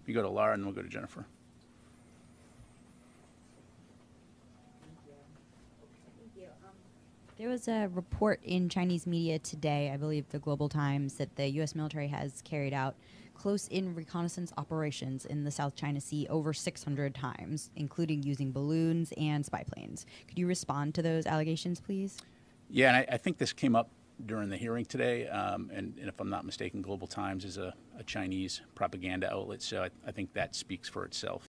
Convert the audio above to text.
You go to Laura, and then we'll go to Jennifer. There was a report in Chinese media today, I believe the Global Times, that the U.S. military has carried out close-in reconnaissance operations in the South China Sea over 600 times, including using balloons and spy planes. Could you respond to those allegations, please? Yeah, and I think this came up during the hearing today, and if I'm not mistaken, Global Times is a Chinese propaganda outlet, so I think that speaks for itself.